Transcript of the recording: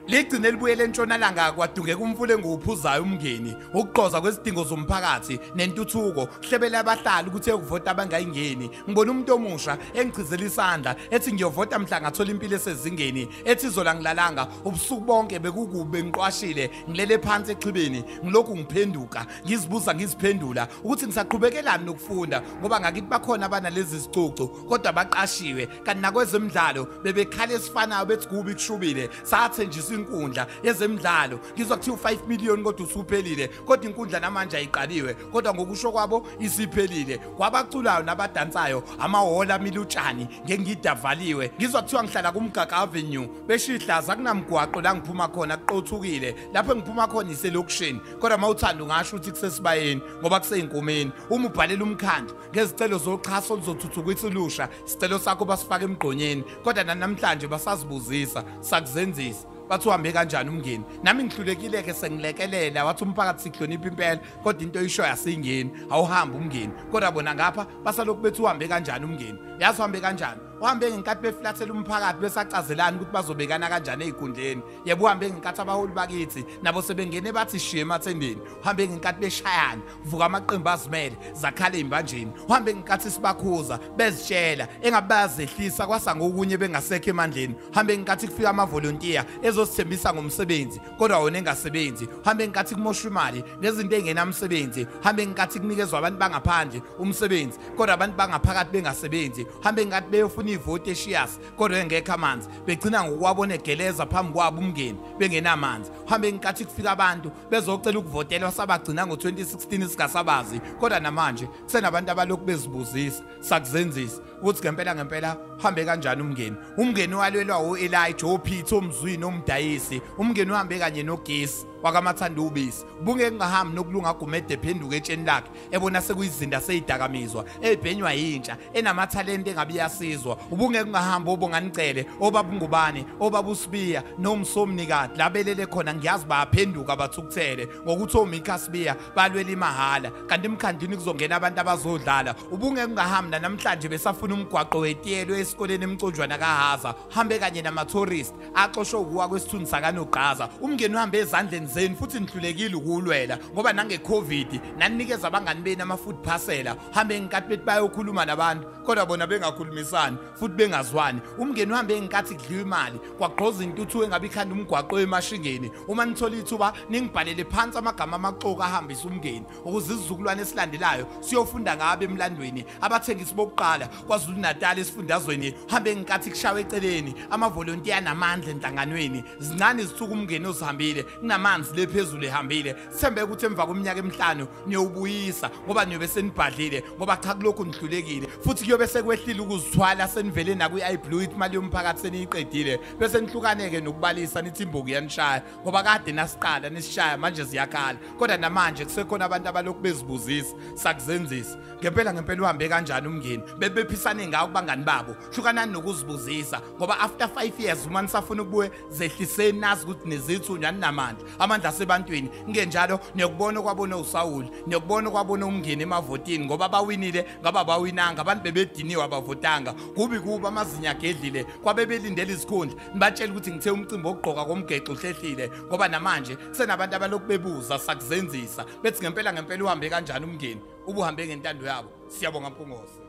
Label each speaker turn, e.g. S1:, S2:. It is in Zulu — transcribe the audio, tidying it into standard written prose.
S1: ligcine libuyele entshonalanga kwadungeka umfule nguphuzayo uMngeni ukuqoza kwezidingo zomphakathi nentuthuko hlebele abahlali ukuthi ekuvota abangayingeni ngibona umuntu omusha engichizela isandla ethi ngiyovota mhla ngathola impilo esezingeni ethi izola ngilalanga ubusuku bonke bekukube ngiqwashile ngilele phansi exhibeni ngilokhu ngiphenduka ngizibuza ngiziphendula ukuthi ngisaqhubekelani nokufunda ngoba ngakithi bakhona abanalezi zicucu kodwa baqashiwe kanti nakwezemidlalo bebekhala esifanayo bethi kubi kushubile sathenjisa inkundla yezemidlalo ngizwa kuthiwa 5 million kodwa usuphelile kodwa inkundla namanje ayiqaliwe kodwa ngokusho kwabo isiphelile kwabaculayo nabadansayo amahhola milutshani ngengidavaliwe ngizwa kuthiwa ngihlala kumgaga avenue beshihlaza kunamgwaqo la ngiphuma khona kuqothukile lapho engiphuma khona iselokishini kodwa mawuthanda ungasho ukuthi kusesibayeni ngoba kuseyinkomeni uma ubhalela umkhandlu ngezicelo zoxhaso oluzothuthukisa ulusha isicelo sakho basifaka emgqonyeni kodwa namhlanje basazibuzisa sakuzenzisa bathi uhambe kanjani uMngeni nami ngihlulekile ke sengilekelela wathi umphakathi sihlonipha impela kodwa into eyisho yasingeni awuhambe uMngeni kodwa bona ngapha basalokhu bethi uhambe kanjani uMngeni yazi uhambe kanjani uhambe ngenkathi beflathela umphakathi besacazelana ukuthi bazobekana kanjani ezikundleni yebo uhambe ngenkathi abaholi bakithi nabo sebengene bathi shiye emathendeni uhambe ngenkathi beshayana vuka amaqembu azimele zakhala ezimbanjeni uhambe ngenkathi sibakhuza bezitshela engabazehlisa kwasangokunye bengasekho emandleni uhambe ngenkathi kufika amavolontiya ezosithembisa ngomsebenzi kodwa wona engasebenzi uhambe ngenkathi kumosha imali nezinto engenamsebenzi uhambe ngenkathi kunikezwa abantu bangaphandle umsebenzi kodwa abantu bangaphakathi bengasebenzi uhambe ngenkathi beyofuna ivoti eshiyasi kodwa engekho amanzi begcina ngokwabona egeleza phambi kwabo uMngeni bengenamanzi uhambe ngenkathi kufika abantu bezocela ukuvotela sabagcina ngo2016 singasabazi kodwa namanje kusenabantu abalokhu bezibuzisa sakuzenzisa ukuthi ngempela uhambe kanjani uMngeni uMngeni walwelwa uElijah oPeter omzwini omdayisi uMngeni uhambe kanye noGesi wakamathanda ubisi ubunge kungahambi nokulunga gumede phenduka etsheni lakhe ebona sekuyizinda seyidakamizwa ebhenywa yintsha enamathalente engabe yasizwa ubunge kungahambi obonganicele obabungubane obabusibiya nomsomnikade labelele khona ngiyazi baphenduka bathukuthele ngokuthi oMikhasibiya balwela imahala kanti emkhandini kuzongena abantu abazodlala ubunge kungahambi namhlanje besafuna umgwaqo wetiyelo esikoleni emconjwana kaHaza hambe kanye nama-tourist axoshwe ukuwa kwesithunzi sakanogqaza uMngeni uhambe ezandleni zeni futhi nihlulekile ukulwela ngoba nange-COVID naninikeza abangani beni ama-food parcela hambe ngenkathi bethi bayokhuluma nabantu kodwa bona bengakhulumisani futhi bengazwani uMngeni uhambe ngenkathi kudliwa imali kwagqoza intuthu engabe ikhanda umgwaqo emashingeni uma nithola ithuba ningibhalele phansi amagama amaxoko ahambisa uMngeni ukuze isizukulwane esilandelayo siyofunda ngabe emlandweni abathengisi bokuqala kwaZulu Natal esifundazweni hambe ngenkathi kushawe eceleni amavolontiya namandla enhlanganweni zincane izithuku uMngeni ozihambile kunamanzi lephezulu ehambile sithembe ukuthi emva kweminyaka emihlanu niyobuyisa ngoba niyobe senibhadlile ngoba cha kulokhu nihlulekile futhi kuyobe sekwehlile ukuzithwala senivele nakuyi-iBlue imali yomphakathi seniyiqedile bese nihlukaneke nokubalisa nithi imboku yanishaya ngoba kade nasiqala nisishaya manje ziyakhala kodwa namanje kusekhona abantu abalokhu bezibuzisa sakuzenzisa ngempela uhambe kanjani uMngeni bebephisane ngawo kubangani babo hlukanani nokuzibuzisa ngoba after 5 years uma nisafuna ukubuye zehliseni nazi ukuthi nezithunywa ninamandla amandla asebantwini ngenjalo niyokubona kwabona uSawuli niyokubona kwabona uMngeni emavotini ngoba bawinile ngaba bawinanga abantu bebediniwe abavotanga kubi kuba amazinya agedlile kwabebelindela izikhundla nibatshela ukuthi ngithe umcimbi wokugqoka komgexo uhlehlile ngoba namanje kusenabantu abalokhu bebuza sakuzenzisa bethi ngempela uhambe kanjani uMngeni ubuhambe ngentando yabo Siyabonga Mpungose.